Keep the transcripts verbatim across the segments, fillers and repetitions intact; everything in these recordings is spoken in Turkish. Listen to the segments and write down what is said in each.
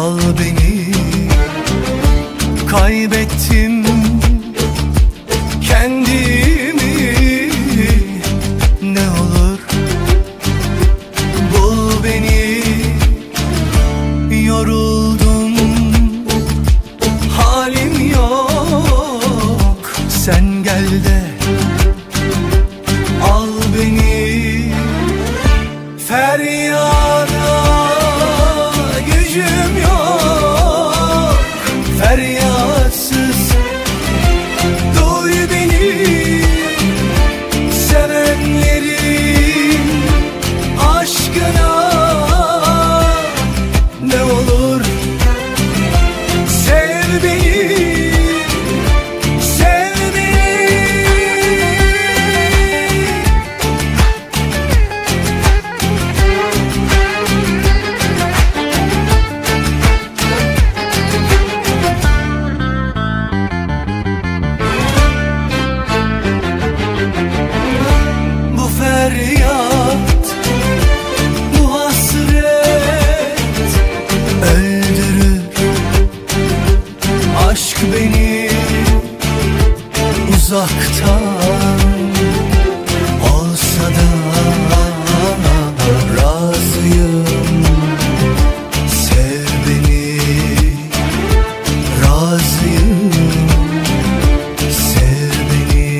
Al beni, kaybettim kendimi. Ne olur bul beni, yoruldum, halim yok. Sen gel de al beni. Feryada gücüm yok, feryatsız duy beni. Sevenlerin aşkına ne olur sev beni, sev beni. Bu feryat, bu hasret öldürür. Aşk beni uzaktan olsa da razıyım. Sev beni, razıyım. Sev beni.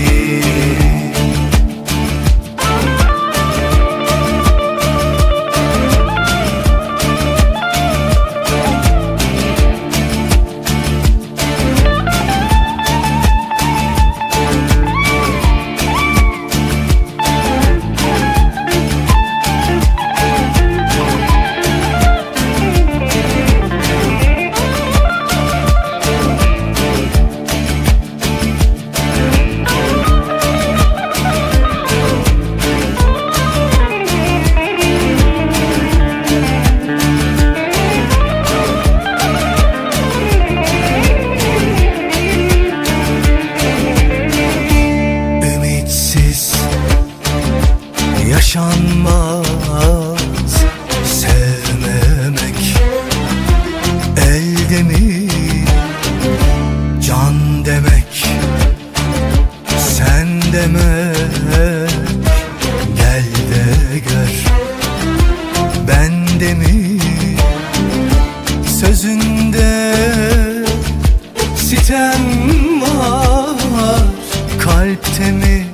Yaşanmaz sevmemek, elde mi can demek, sen demek. Gel de gör bende mi, sözünde sitem var, kalpte mi,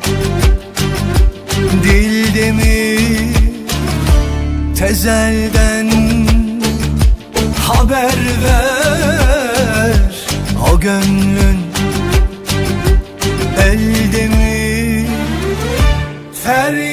dilde mi, tezelden haber ver. O gönlün elde mi, feryat